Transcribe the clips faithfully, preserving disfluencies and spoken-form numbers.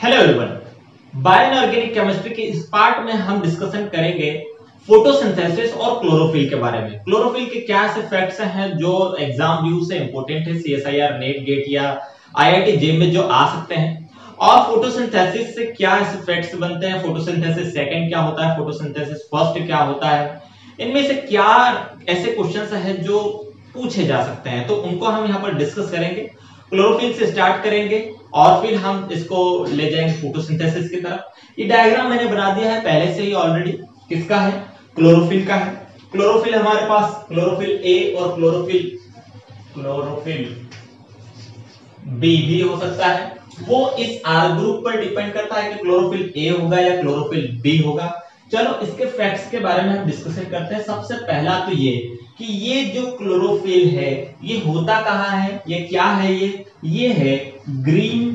Hello everyone, bio inorganic chemistry के इस part में हम डिस्कशन करेंगे फोटोसिंथेसिस और क्लोरोफिल के बारे में। क्लोरोफिल के क्या ऐसे फैक्ट्स हैं जो एग्जाम व्यू से इंपॉर्टेंट है, सीएसआईआर, नेट, गेट या आईआईटी जेईई में जो आ सकते हैं। और फोटोसिंथेसिस से क्या ऐसे फैक्ट्स बनते हैं, फोटोसिंथेसिस सेकंड क्या होता है, फोटोसिंथेसिस फर्स्ट क्या होता है, इनमें से क्या ऐसे क्वेश्चंस हैं जो पूछे जा सकते हैं, तो उनको हम यहाँ पर डिस्कस करेंगे। क्लोरोफिल से स्टार्ट करेंगे और फिर हम इसको ले जाएंगे फोटोसिंथेसिस की तरफ। ये डायग्राम मैंने बना दिया है पहले से ही ऑलरेडी। किसका है? क्लोरोफिल का है। क्लोरोफिल हमारे पास क्लोरोफिल ए और क्लोरोफिल क्लोरोफिल बी भी हो सकता है। वो इस आर ग्रुप पर डिपेंड करता है कि क्लोरोफिल ए होगा या क्लोरोफिल बी होगा। चलो इसके फैक्ट्स के बारे में हम डिस्कशन करते हैं। सबसे पहला तो ये कि ये जो क्लोरोफिल है ये होता कहाँ है, ये क्या है, ये ये है ग्रीन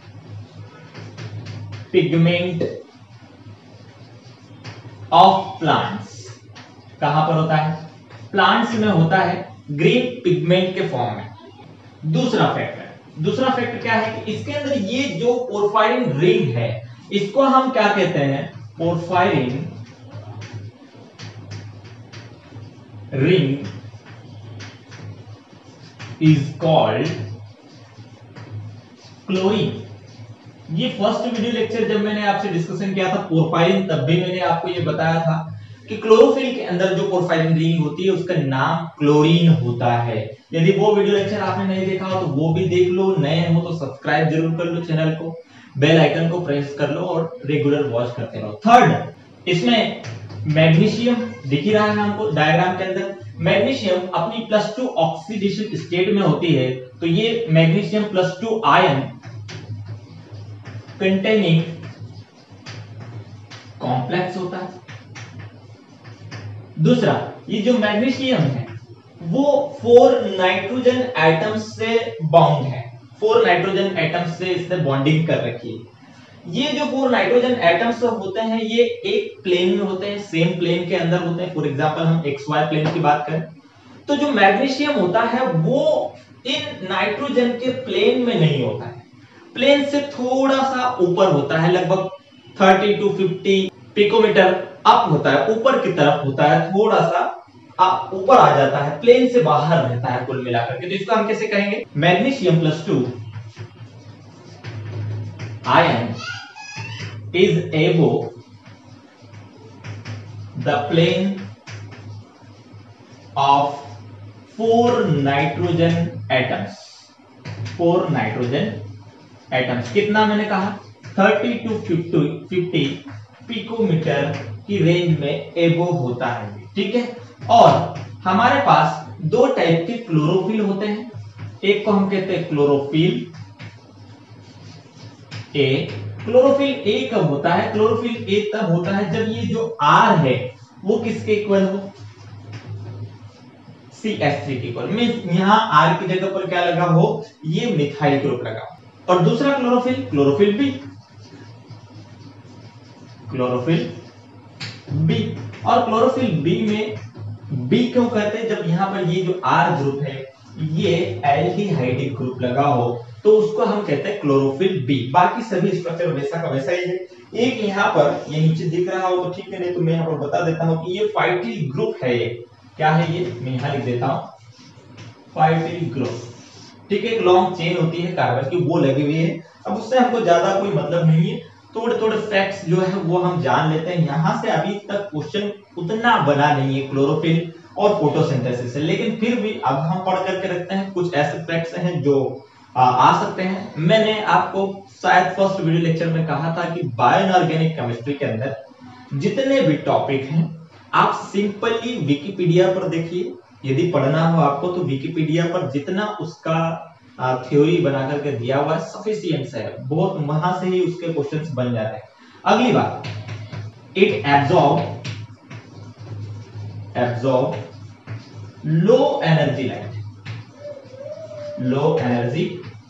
पिगमेंट ऑफ प्लांट्स। कहां पर होता है? प्लांट्स में होता है ग्रीन पिगमेंट के फॉर्म में। दूसरा फैक्ट है दूसरा फैक्ट क्या है कि इसके अंदर ये जो पोरफायरिन रिंग है इसको हम क्या कहते हैं? Porphyrin ring is called chlorin. ये फर्स्ट वीडियो लेक्चर जब मैंने आपसे डिस्कशन किया था पोरफायरिन, तब भी मैंने आपको ये बताया था कि क्लोरोफिल के अंदर जो पोरफायरिन रिंग होती है उसका नाम क्लोरीन होता है। यदि वो वीडियो लेक्चर आपने नहीं देखा हो तो वो भी देख लो, नए हो तो सब्सक्राइब जरूर कर लो चैनल को, बेल आइकन को प्रेस कर लो और रेगुलर वॉच करते रहो। थर्ड, इसमें मैग्नीशियम दिख ही रहा है हमको डायग्राम के अंदर। मैग्नीशियम अपनी प्लस टू ऑक्सीडेशन स्टेट में होती है, तो ये magnesium plus two ion containing complex होता है। दूसरा, ये जो मैग्नीशियम है वो फोर नाइट्रोजन एटम्स से बाउंड है। फोर नाइट्रोजन एटम्स से इसने बॉन्डिंग कर रखी है। ये जो फोर नाइट्रोजन एटम्स होते हैं ये एक प्लेन में होते हैं, सेम प्लेन के अंदर होते हैं। फॉर एग्जांपल हम एक्स वाई प्लेन की बात करें तो जो मैग्नीशियम होता है वो इन नाइट्रोजन के प्लेन में नहीं होता है, प्लेन से थोड़ा सा ऊपर होता है, लगभग thirty to fifty picometer up होता है, ऊपर की तरफ होता है, थोड़ा सा ऊपर आ जाता है, प्लेन से बाहर रहता है कुल मिलाकर के। तो इसको हम कैसे कहेंगे? Magnesium plus two ion is above the plane of four nitrogen atoms. four nitrogen atoms कितना मैंने कहा? थर्टी टू फिफ्टी पिकोमीटर की रेंज में एबो होता है, ठीक है। और हमारे पास दो टाइप के क्लोरोफिल होते हैं। एक को हम कहते हैं क्लोरोफिल ए। क्लोरोफिल ए कब होता है? क्लोरोफिल ए तब होता है जब ये जो आर है वो किसके इक्वल हो? सी एच थ्री के इक्वल। मींस यहां आर की जगह पर क्या लगा हो? ये मिथाइल ग्रुप लगा हो। और दूसरा chlorophyll chlorophyll B chlorophyll B और क्लोरोफिल बी में बी क्यों कहते हैं? जब यहां पर ये जो आर ग्रुप है ये एल्डिहाइडिक ग्रुप लगा हो तो उसको हम कहते हैं क्लोरोफिल बी। बाकी सभी स्ट्रक्चर वैसा का वैसा ही है। एक यहाँ पर ये नीचे दिख रहा हो तो ठीक है, नहीं तो मैं यहाँ पर बता देता हूँ कि ये फाइटिल ग्रुप है। ये क्या है? ये मैं यहाँ लिख देता हूँ फाइटिल ग्रुप, ठीक है। एक लॉन्ग चेन होती है कार्बन की, वो लगी हुई है। अब उससे हमको ज्यादा कोई मतलब नहीं है, थोड़े थोड़े फैक्ट्स जो है वो हम जान लेते हैं। यहाँ से अभी तक क्वेश्चन उतना बना नहीं है क्लोरोफिल और फोटोसिंथेसिस से, लेकिन फिर भी अब हम पढ़ करके रखते हैं। कुछ ऐसे फैक्ट्स हैं जो आ, आ सकते हैं। मैंने आपको शायद फर्स्ट वीडियो लेक्चर में कहा था कि बायो इनऑर्गेनिक केमिस्ट्री के अंदर जितने भी टॉपिक हैं आप सिंपली विकिपीडिया पर देखिए। यदि पढ़ना हो आपको तो विकिपीडिया पर जितना उसका थ्योरी बना करके दिया हुआ है सफिशिएंट है, बहुत वहां से ही उसके क्वेश्चंस बन जाते हैं। अगली बात, it absorb absorb low energy light low energy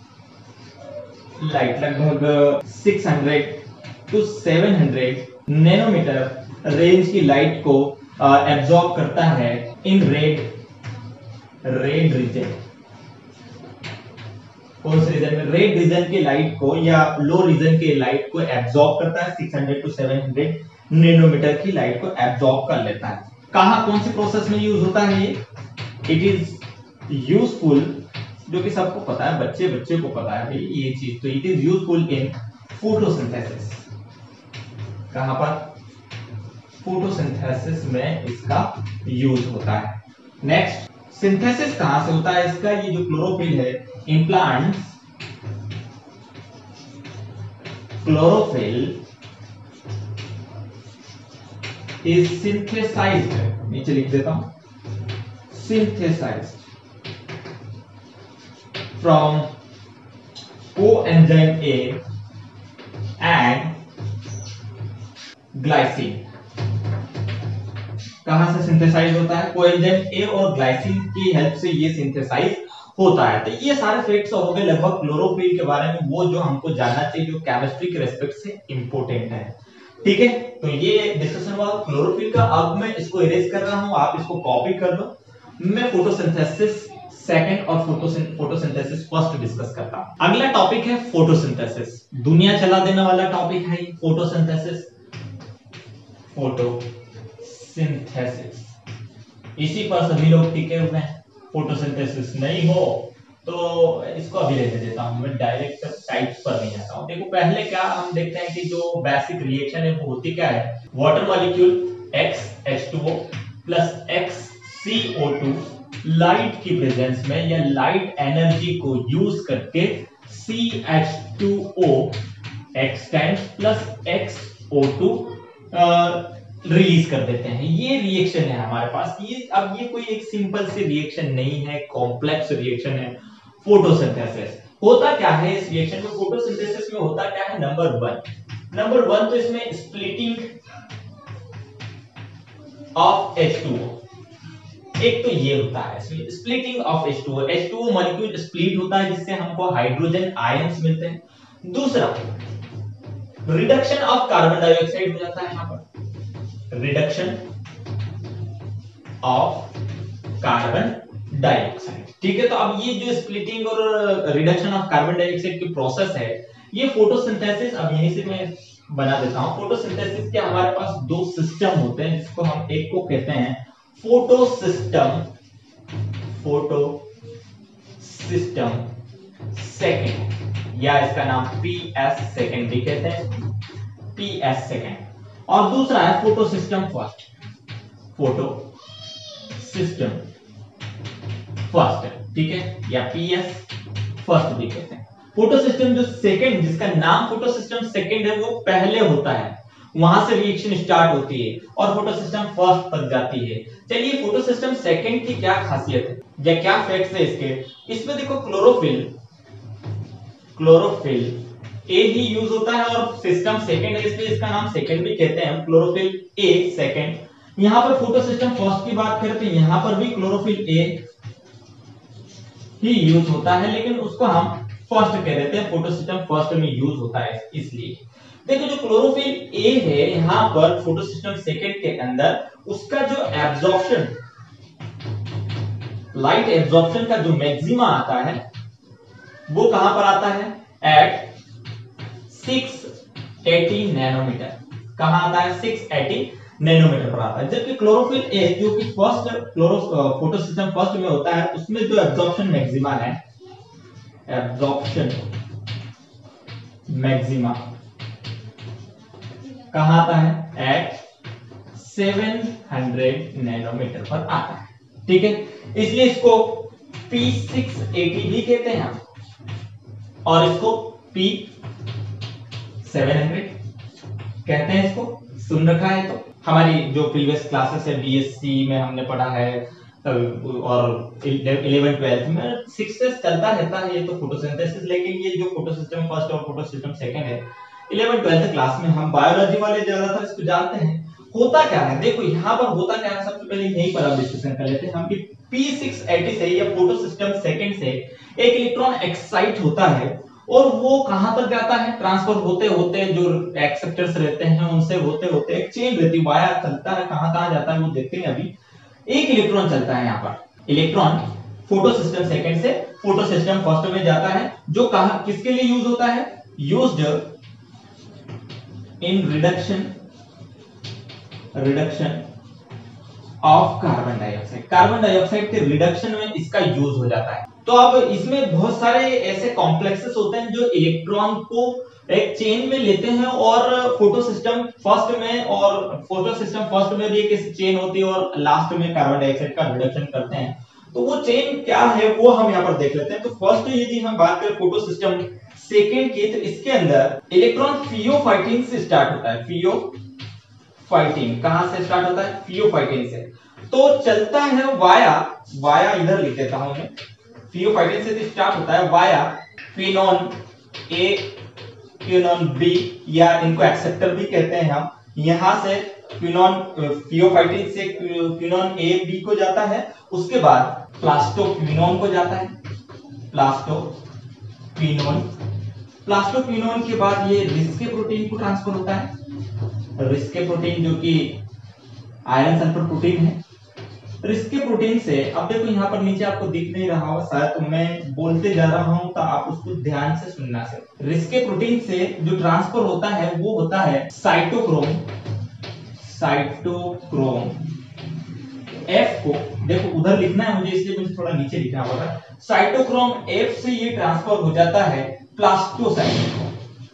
light लगभग six hundred to seven hundred nanometer range की लाइट को एब्जॉर्ब करता है इन रेड रेड रीजन कौन से रीजन में? रेड रीजन के लाइट को या लो रीजन के लाइट को एब्जॉर्ब करता है, six hundred to seven hundred nanometer की लाइट को एब्जॉर्ब कर लेता है। कहां कौन सी प्रोसेस में यूज होता है ये? इट इज यूजफुल, जो कि सबको पता है, बच्चे बच्चे को पता है भाई ये चीज, तो it is useful in photosynthesis. कहां पर? फोटोसिंथेसिस में इसका यूज होता है। नेक्स्ट, सिंथेसिस कहां से होता है इसका? ये जो क्लोरोफिल है in plants, chlorophyll is synthesized, नीचे लिख देता हूं, synthesized from coenzyme A and glycine. कहां से सिंथेसाइज होता है? कोएंजाइम ए और ग्लाइसिन की हेल्प से ये सिंथेसाइज होता है। तो ये सारे फैक्ट्स हो गए लगभग क्लोरोफिल के बारे में, वो जो हमको जानना चाहिए, जो केमिस्ट्री के रेस्पेक्ट से इंपॉर्टेंट है। ठीक है, तो ये डिस्कशन हुआ क्लोरोफिल का। अब मैं इसको इरेज कर रहा हूं, आप इसको कॉपी कर लो। मैं फोटोसिंथेसिस सेकंड और फोटोसिंथेसिस फर्स्ट डिस्कस करता हूं। अगला टॉपिक है फोटोसिंथेसिस। दुनिया चला देने वाला टॉपिक है फोटोसिंथेसिस। फोटोसिंथेसिस, इसी पर सभी लोग टिके हुए हैं। फोटोसिंथेसिस नहीं हो तो इसको अभी रहने देता हूं, मैं डायरेक्ट टाइप्स पर नहीं आता हूं। देखो पहले क्या हम देखते हैं कि जो बेसिक रिएक्शन है वो होती क्या है? Water molecule X H two O plus X C O two light की प्रेजेंस में या लाइट एनर्जी को यूज करके C H two O extend plus X O two release कर देते हैं। ये रिएक्शन है हमारे पास। ये अब ये कोई एक सिंपल सी रिएक्शन नहीं है, कॉम्प्लेक्स रिएक्शन है। फोटोसिंथेसिस होता क्या है इस रिएक्शन में? फोटोसिंथेसिस में होता क्या है? नंबर वन नंबर वन तो इसमें splitting of H two O, एक तो ये होता है splitting of H two O। H two O molecule split होता है जिससे हमको हाइड्रोजन आयंस मिलते हैं। दूसरा, रिडक्शन ऑफ कार्बन डाइऑक्साइड हो जाता है यहां पर, रिडक्शन ऑफ कार्बन डाइऑक्साइड। ठीक है, तो अब ये जो स्प्लिटिंग और रिडक्शन ऑफ कार्बन डाइऑक्साइड की प्रोसेस है, ये फोटोसिंथेसिस, अब यहीं से मैं बना देता हूं। फोटोसिंथेसिस के हमारे पास दो सिस्टम होते हैं, जिसको हम एक को कहते हैं photo system, photo system second, या इसका नाम पी एस सेकेंड भी कहते हैं, पी एस सेकेंड। और दूसरा है photo system first, photo system first, ठीक है, या पीएस फर्स्ट भी कहते हैं। फोटो सिस्टम जो सेकंड, जिसका नाम फोटो सिस्टम सेकंड है, वो पहले होता है, वहां से रिएक्शन स्टार्ट होती है और फोटो सिस्टम फर्स्ट तक जाती है। चलिए फोटो सिस्टम सेकंड की क्या खासियत है या क्या फैक्ट्स है इसके? इसमें देखो क्लोरोफिल, क्लोरोफिल ए ही यूज होता है और सिस्टम सेकंड है, इसलिए इसका नाम सेकंड भी कहते हैं, क्लोरोफिल ए सेकंड। यहां पर फोटो सिस्टम फर्स्ट की बात करें तो यहां पर भी क्लोरोफिल ए ही यूज होता है, लेकिन उसको हम फर्स्ट कह देते हैं, फोटो सिस्टम फर्स्ट में यूज होता है इसलिए। देखो जो क्लोरोफिल ए है यहां पर फोटो सिस्टम सेकंड के अंदर, उसका जो एब्जॉर्प्शन, लाइट एब्जॉर्प्शन का जो मैक्सिमा आता है वो कहां पर आता है? At six eighty nanometer. कहां आता है? सिक्स एटी नैनोमीटर पर आता है। जबकि क्लोरोफिल ए जो कि first chloro photo system first में होता है, उसमें जो एब्जॉर्प्शन मैक्सिमा है, एब्जॉर्प्शन मैक्सिमा कहां आता है? एट सेवन हंड्रेड नैनोमीटर पर आता है। ठीक है, इसलिए इसको पी सिक्स एटी भी कहते हैं हम, और इसको पी सेवन हंड्रेड कहते हैं। इसको सुन रखा है तो हमारी जो प्रीवियस क्लासेस है बीएससी में हमने पढ़ा है और इलेवन ट्वेल्थ में सिक्स से चलता रहता है ये तो फोटोसिंथेसिस। लेकिन ये जो फोटो सिस्टम फर्स्ट और फोटो सिस्टम सेकंड है, इलेवन ट्वेल्थ क्लास में हम बायोलॉजी वाले ज्यादातर इसको जानते हैं। होता क्या है देखो यहाँ पर होता क्या है, सबसे पहले यहीं पर हम डिस्कशन कर लेते हैं हम कि पी सिक्स एटी से या फोटो सिस्टम सेकंड से एक इलेक्ट्रॉन एक्साइट होता है और वो कहां तक जाता है? ट्रांसफर होते होते जो एक्सेप्टर्स रहते हैं उनसे होते होते एक चेन रहती है, वाया चलता है, कहां कहां जाता है वो देखते हैं। अभी एक इलेक्ट्रॉन चलता है यहाँ पर, इलेक्ट्रॉन फोटो सिस्टम सेकंड से फोटो सिस्टम फर्स्ट में जाता है, जो कहां किसके लिए यूज होता है, used in reduction reduction of carbon dioxide. Carbon dioxide के रिडक्शन में इसका यूज हो जाता है। तो अब इसमें बहुत सारे ऐसे कॉम्प्लेक्सेस होते हैं जो इलेक्ट्रॉन को एक चेन में लेते हैं और फोटो सिस्टम फर्स्ट में और फोटो सिस्टम फर्स्ट में भी एक चेन होती है और लास्ट में कार्बन डाइऑक्साइड का रिडक्शन करते हैं। तो वो चेन क्या है वो हम यहाँ पर देख लेते हैं। तो फर्स्ट यदि हम बात करें फोटो सिस्टम सेकेंड की, तो इसके अंदर इलेक्ट्रॉन फियोफाइटिन से स्टार्ट होता है। फियोफाइटिन कहां से स्टार्ट होता है, फियोफाइटिन से। तो चलता है वाया वाया इधर लिख देता हूं मैं, फियोफाइटिन से स्टार्ट होता है via phenone A quinone B, या इनको एक्सेप्टर भी कहते हैं हम। यहां से क्विनोन फियोफाइटिन से क्विनोन ए बी को जाता है, उसके बाद प्लास्टोक्विनोन को जाता है, प्लास्टोक्विनोन प्लास्टोक्विनोन के बाद ये रिस्के प्रोटीन को ट्रांसफर होता है। रिस्के प्रोटीन जो कि आयरन सल्फर प्रोटीन है। रिस्के प्रोटीन से अब देखो यहाँ पर नीचे आपको दिख नहीं रहा होगा शायद, तो मैं बोलते जा रहा हूं तो आप उसको ध्यान से सुनना से। रिस्के प्रोटीन से जो ट्रांसफर होता है वो होता है साइटोक्रोम साइटोक्रोम एफ को, देखो उधर लिखना है मुझे इसलिए मुझे थोड़ा नीचे लिखना होगा। साइटोक्रोम एफ से ये ट्रांसफर हो जाता है प्लास्टोसाइनिन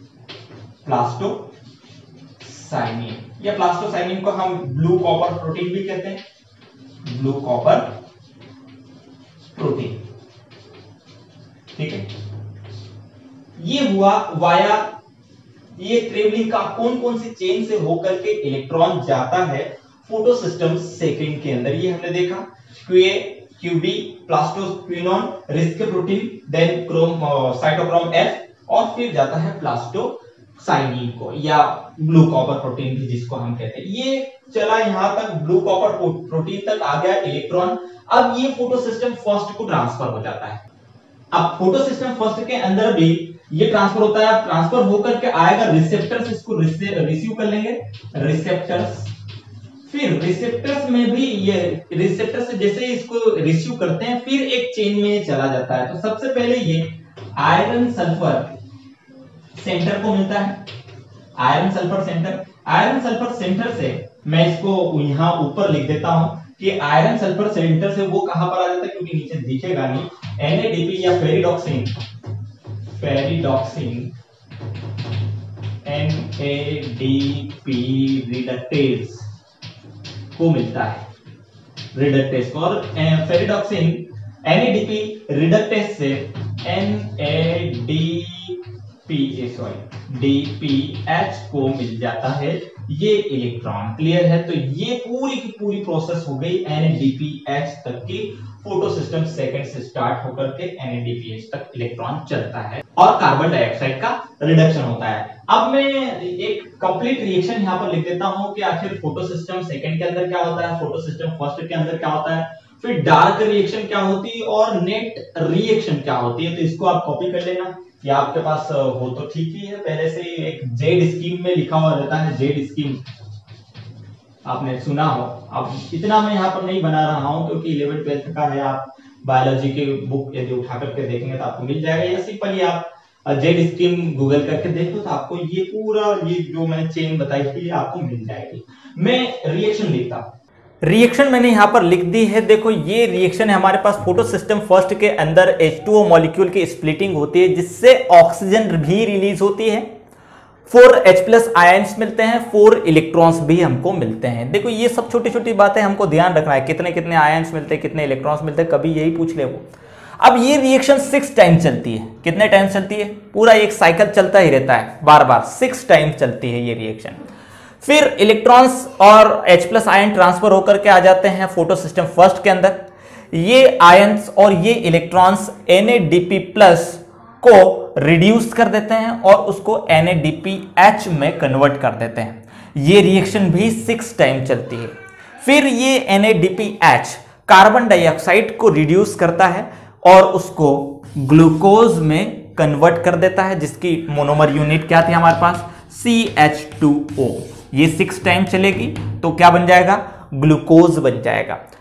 प्लास्टोसाइनिन या प्लास्टोसाइनिन को हम ब्लू कॉपर प्रोटीन भी कहते हैं, ब्लू कॉपर प्रोटीन। ठीक है, ये हुआ वाया, ये ट्रेवलिंग का कौन कौन सी चेन से होकर के इलेक्ट्रॉन जाता है फोटो सिस्टम सेकंड के अंदर, ये हमने देखा। QA QB plastoquinone Rieske protein, then chrome cytochrome F, और फिर जाता है प्लास्टोसाइनिन को या ब्लू कॉपर प्रोटीन भी जिसको हम कहते हैं। ये चला यहां तक, ब्लू कॉपर प्रोटीन तक आ गया इलेक्ट्रॉन। अब ये फोटो सिस्टम फर्स्ट को ट्रांसफर हो जाता है। अब फोटो सिस्टम फर्स्ट के अंदर भी ये ट्रांसफर होता है, ट्रांसफर होकर के आएगा रिसेप्टर्स, इसको रिसीव कर लेंगे रिसेप्टर्स। फिर रिसेप्टर्स में भी ये रिसेप्टर्स जैसे ही इसको रिसीव करते हैं फिर एक चेन में चला जाता है। तो सबसे पहले ये आयरन सल्फर सेंटर को मिलता है, iron sulphur centre. Iron sulphur centre से मैं इसको यहां ऊपर लिख देता हूं कि आयरन सल्फर सेंटर से वो कहां पर आ जाता है, क्योंकि नीचे दिखेगा नहीं। एन ए डी पी या ferredoxin ferredoxin N A D P reductase को मिलता है, रिडक्टेज को। और ferredoxin N A D P reductase से N A D P sorry D P H को मिल जाता है ये इलेक्ट्रॉन। क्लियर है? तो ये पूरी की पूरी प्रोसेस हो गई N A D P H तक की। फोटो सिस्टम सेकंड से स्टार्ट होकर के N A D P H तक इलेक्ट्रॉन चलता है और कार्बन डाइऑक्साइड का रिडक्शन होता है। अब मैं एक कंप्लीट रिएक्शन यहाँ पर लिख देता हूं कि आखिर फोटो सिस्टम सेकंड के अंदर क्या होता है, फोटो सिस्टम फर्स्ट के अंदर क्या होता है, फिर डार्क रिएक्शन क्या होती है और नेट रिएक्शन क्या होती है। तो इसको आप कॉपी कर लेना या आपके पास हो तो ठीक ही है, पहले से एक जेड स्कीम में लिखा हुआ रहता है, जेड स्कीम आपने सुना हो। अब इतना मैं यहाँ पर नहीं बना रहा हूँ क्योंकि इलेवेंथ ट्वेल्थ का है, आप बायोलॉजी के बुक यदि उठा करके देखेंगे तो आपको मिल जाएगा, या सिंपली आप जेड स्कीम गूगल करके देख लो तो आपको ये पूरा ये जो मैंने चेन बताई थी आपको मिल जाएगी। मैं रिएक्शन लिखता हूँ, रिएक्शन मैंने यहाँ पर लिख दी है। देखो ये रिएक्शन है हमारे पास फोटो सिस्टम फर्स्ट के अंदर एच टू ओ मॉलिक्यूल की स्प्लिटिंग होती है जिससे ऑक्सीजन भी रिलीज होती है, फोर एच प्लस आयन्स मिलते हैं, फोर इलेक्ट्रॉन्स भी हमको मिलते हैं। देखो ये सब छोटी छोटी बातें हमको ध्यान रखना है, कितने कितने आयन्स मिलते हैं, कितने इलेक्ट्रॉन्स मिलते हैं, कभी यही पूछ ले वो। अब ये रिएक्शन सिक्स टाइम चलती है। कितने टाइम चलती है? पूरा एक साइकिल चलता ही रहता है, बार बार सिक्स टाइम चलती है ये रिएक्शन। फिर इलेक्ट्रॉन्स और H प्लस आयन ट्रांसफर होकर के आ जाते हैं फोटो सिस्टम फर्स्ट के अंदर। ये आयन्स और ये electrons N A D P plus को रिड्यूस कर देते हैं और उसको N A D P H में कन्वर्ट कर देते हैं। ये रिएक्शन भी सिक्स टाइम चलती है। फिर ये N A D P H carbon dioxide को रिड्यूस करता है और उसको ग्लूकोज में कन्वर्ट कर देता है, जिसकी मोनोमर यूनिट क्या थी हमारे पास, सी एच टू ओ। ये सिक्स टाइम चलेगी तो क्या बन जाएगा, ग्लूकोज बन जाएगा।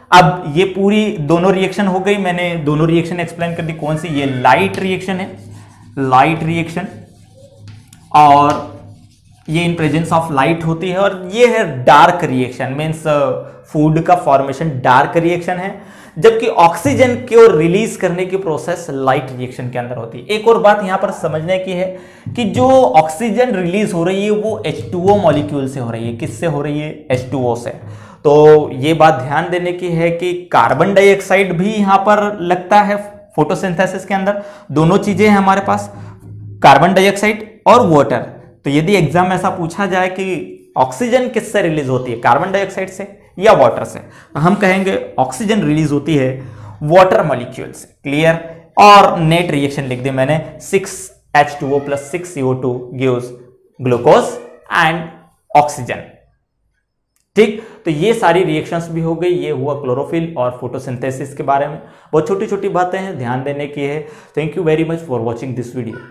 अब ये पूरी दोनों रिएक्शन हो गई, मैंने दोनों रिएक्शन एक्सप्लेन कर दी। कौन सी? ये लाइट रिएक्शन है, लाइट रिएक्शन, और ये इन प्रेजेंस ऑफ लाइट होती है। और ये है डार्क रिएक्शन, मीन्स फूड का फॉर्मेशन डार्क रिएक्शन है, जबकि ऑक्सीजन को रिलीज करने की प्रोसेस लाइट रिएक्शन के अंदर होती है। एक और बात यहां पर समझने की है कि जो ऑक्सीजन रिलीज हो रही है वो एच टू ओ मॉलिक्यूल से हो रही है। किससे हो रही है? एच टू ओ से। तो ये बात ध्यान देने की है कि कार्बन डाइऑक्साइड भी यहां पर लगता है फोटोसिंथेसिस के अंदर। दोनों चीजें हैं हमारे पास, कार्बन डाइऑक्साइड और वाटर। तो यदि एग्जाम में ऐसा पूछा जाए कि ऑक्सीजन किससे रिलीज होती है, कार्बन डाइऑक्साइड से या वाटर से, तो हम कहेंगे ऑक्सीजन रिलीज होती है वाटर मॉलिक्यूल से। क्लियर? और नेट रिएक्शन लिख दी मैंने, six H two O plus six C O two gives glucose and oxygen. ठीक, तो ये सारी रिएक्शंस भी हो गई। ये हुआ क्लोरोफिल और फोटोसिंथेसिस के बारे में। बहुत छोटी छोटी बातें हैं, ध्यान देने की है। Thank you very much for watching this video.